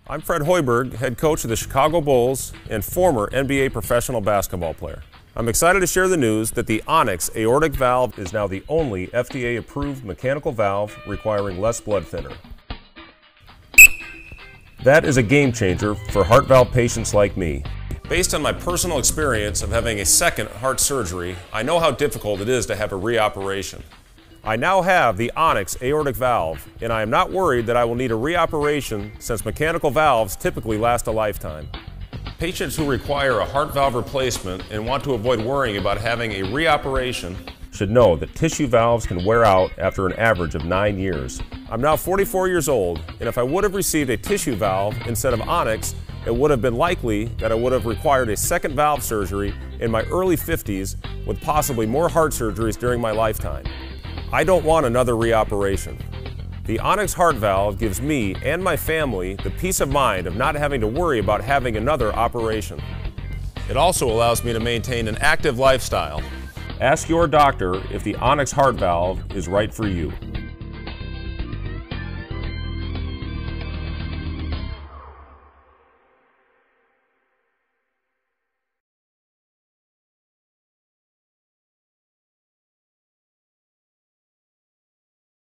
I'm Fred Hoiberg, head coach of the Chicago Bulls and former NBA professional basketball player. I'm excited to share the news that the On-X Aortic Valve is now the only FDA-approved mechanical valve requiring less blood thinner. That is a game changer for heart valve patients like me. Based on my personal experience of having a second heart surgery, I know how difficult it is to have a reoperation. I now have the On-X Aortic Valve, and I am not worried that I will need a reoperation since mechanical valves typically last a lifetime. Patients who require a heart valve replacement and want to avoid worrying about having a reoperation should know that tissue valves can wear out after an average of 9 years. I'm now 44 years old, and if I would have received a tissue valve instead of On-X, it would have been likely that I would have required a second valve surgery in my early 50s with possibly more heart surgeries during my lifetime. I don't want another reoperation. The On-X Heart Valve gives me and my family the peace of mind of not having to worry about having another operation. It also allows me to maintain an active lifestyle. Ask your doctor if the On-X Heart Valve is right for you.